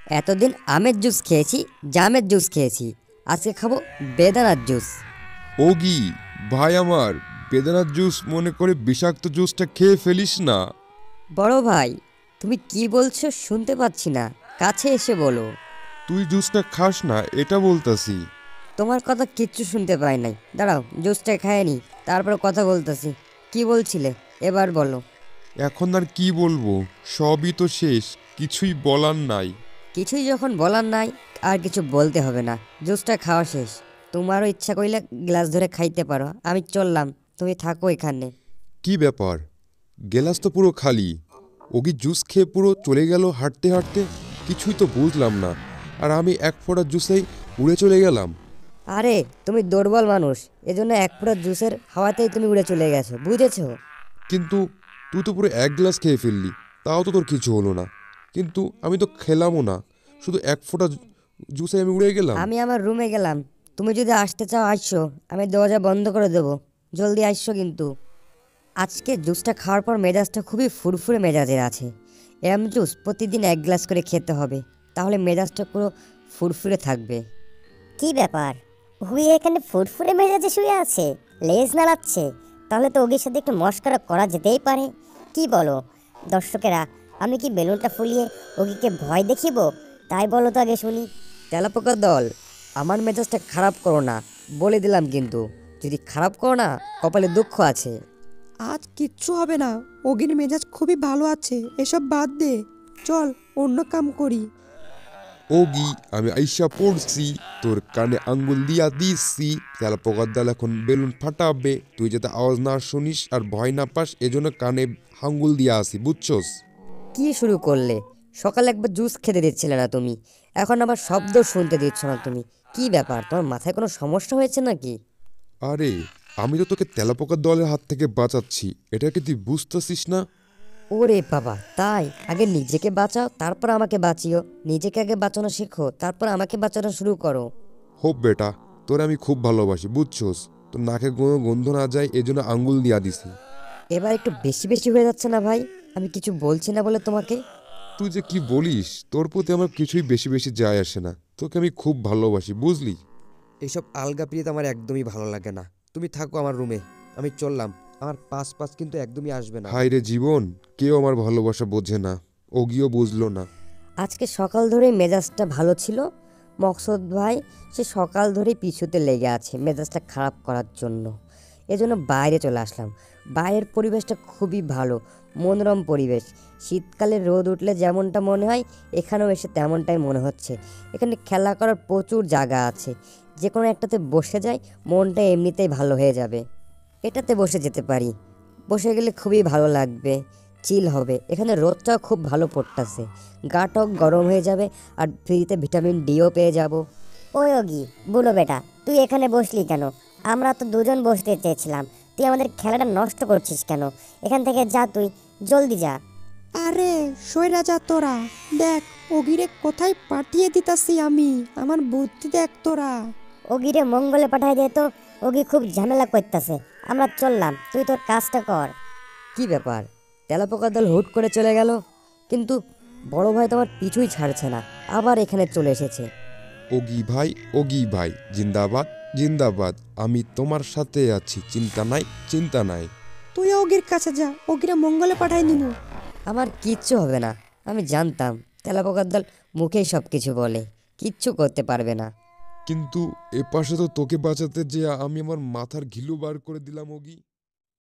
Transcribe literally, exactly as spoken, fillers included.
এতদিন আমের জুস খেয়েছি, জামের জুস খেয়েছি, আজকে খাবো বেদানার জুস। ওগি ভাই আমার, বেদানার জুস মনে করে বিষাক্ত জুসটা খেয়ে ফেলিস না। বড় ভাই, তুমি কি বলছো শুনতে পাচ্ছি না, কাছে এসে বলো। তুই জুসটা খাস না এটা বলতাছি। তোমার কথা কিচ্ছু শুনতে পাই নাই, দাঁড়াও জুসটা খায় নি, তারপর কথা বলতেছি। কি বলছিলে এবার বলো। এখন আর কি বলবো, সবই তো শেষ, কিছুই বলার নাই। কিছুই যখন বলার নাই, আর কিছু বলতে হবে না, জুসটা খাওয়া শেষ। তোমারও ইচ্ছা করলে গ্লাস ধরে খাইতে পারো, আমি চললাম, তুমি থাকো এখানে। কি ব্যাপার, গেলাস তো পুরো খালি। ওগি জুস খেয়ে পুরো চলে গেল হাঁটতে হাঁটতে, কিছুই তো বুঝলাম না। আর আমি এক ফোঁটা জুসেই উড়ে চলে গেলাম। আরে তুমি দুর্বল মানুষ, এজন্য এক পুরো জুসের হাওয়াতেই তুমি উড়ে চলে গেছো, বুঝেছো? কিন্তু তুই তো পুরো এক গ্লাস খেয়ে ফেললি, তাও তো তোর কিছু হলো না। কিন্তু আমি তো খেলামও না, শুধু এক ফোঁটা জুসে আমি উড়ে গেলাম। আমি আমার রুমে গেলাম, তুমি যদি আসতে চাও আসছো, আমি দরজা বন্ধ করে দেবো, জলদি আসছো কিন্তু। আজকে জুসটা খাওয়ার পর মেজাজটা খুবই ফুরফুরে মেজাজের আছে। এম জুস প্রতিদিন এক গ্লাস করে খেতে হবে, তাহলে মেজাজটা পুরো ফুরফুরে থাকবে। কি ব্যাপার, হুই এখানে ফুরফুরে মেজাজে শুয়ে আছে, লেজ নাড়াচ্ছে? তাহলে তো ওগির সাথে একটু মস্করা করা যেতেই পারে। কি বলো দর্শকেরা, আমি কি বেলুনটা ফুলিয়ে ওগিকে ভয় দেখিব? তাই বলো তো আগে শুনি। তেলাপোকার দল, আমার মেজাজটা খারাপ করো না, বলে দিলাম কিন্তু। যদি খারাপ করো না, কপালে দুঃখ আছে। আজ কিচ্ছু হবে না, ওগির মেজাজ খুবই ভালো আছে, এসব বাদ দে, চল অন্য কাম করি। ওগি আমি আইসা পড়ছি, তোর কানে আঙ্গুল দিয়া দিচ্ছি। তেলাপোকার দল এখন বেলুন ফাটাবে, তুই যাতে আওয়াজ না শুনিস আর ভয় না পাস, এজন্য কানে আঙ্গুল দিয়া আসি, বুঝছস? কি শুরু করলে? সকালে একবার জুস খেতে দিচ্ছিলে না তুমি, এখন আবার শব্দ শুনতে দিচ্ছ না তুমি। কি ব্যাপার, তোমার মাথায় কোনো সমস্যা হয়েছে নাকি? আরে আমি তো তোকে তেলাপোকার দলের হাত থেকে বাঁচাচ্ছি, এটা কি তুই বুঝতেছিস না? ওরে বাবা, তাই? আগে নিজেকে বাঁচাও, তারপর আমাকে বাঁচিও। নিজেকে আগে বাঁচানো শেখো, তারপর আমাকে বাঁচানো শুরু করো। হোপ বেটা, তোরে আমি খুব ভালোবাসি, বুঝছস? তোর নাকে কোনো গন্ধ না যায় এজন্য আঙ্গুল দিয়া দিছি। এবার একটু বেশি বেশি হয়ে যাচ্ছে না ভাই? আমি কিছু বলছি না বলে তোমাকে। তুই যে কি বলিস, তোর প্রতি আমার কিছুই বেশি বেশি যায় আসে না, তোকে আমি খুব ভালোবাসি, বুঝলি? এইসব আলগা পিরিত আমার একদমই ভালো লাগে না। তুমি থাকো আমার রুমে, আমি চললাম। আমার পাস পাস কিন্তু একদমই আসবে না। হায় রে জীবন, কেউ আমার ভালোবাসা বোঝে না, ওগিও বুঝলো না। আজকে সকাল ধরেই মেজাজটা ভালো ছিল, মকসদ ভাই সে সকাল ধরেই পিছুতে লেগে আছে মেজাজটা খারাপ করার জন্য। এজন্য বাইরে চলে আসলাম। বাইরের পরিবেশটা খুবই ভালো, মনোরম পরিবেশ। শীতকালে রোদ উঠলে যেমনটা মনে হয়, এখানেও এসে তেমনটাই মনে হচ্ছে। এখানে খেলা করার প্রচুর জায়গা আছে, যে কোনো একটাতে বসে যাই, মনটা এমনিতেই ভালো হয়ে যাবে। এটাতে বসে যেতে পারি, বসে গেলে খুবই ভালো লাগবে, চিল হবে। এখানে রোদটাও খুব ভালো পড়তেছে, গাটাও গরম হয়ে যাবে, আর ফ্রিতে ভিটামিন ডিও পেয়ে যাব। ওই ওগি, বুড়ো বেটা, তুই এখানে বসলি কেন? আমরা তো দুজন বসতে চেয়েছিলাম, তুই আমাদের খেলাটা নষ্ট করছিস কেন? এখান থেকে যা, তুই জলদি যা। আরে সইরা যা তোরা, দেখ ওগিরে কোথায় পাঠিয়ে দিতাছি আমি, আমার বুদ্ধি দেখ তোরা। ওগিরে মঙ্গলে পাঠাই দে তো, ওগি খুব ঝামেলা করতেছে। আমরা চললাম, তুই তোর কাজটা কর। কি ব্যাপার, তেলাপোকার দল হুট করে চলে গেল, কিন্তু বড় ভাই তো আমার পিছুই ছাড়ছে না, আবার এখানে চলে এসেছে। ওগি ভাই, ওগি ভাই জিন্দাবাদ, জিন্দাবাদ। আমি তোমার সাথে আছি, চিন্তা নাই, চিন্তা নাই। তুই ওগির কাছে যা, ওগিরে মঙ্গলে পাঠাই নিনু। আমার কিচ্ছু হবে না, আমি জানতাম তেলাপোকার দল মুখেই সব কিছু বলে, কিচ্ছু করতে পারবে না। কিন্তু এপাশে তো তোকে বাঁচাতে যে আমি আমার মাথার ঘিলু বার করে দিলাম ওগি।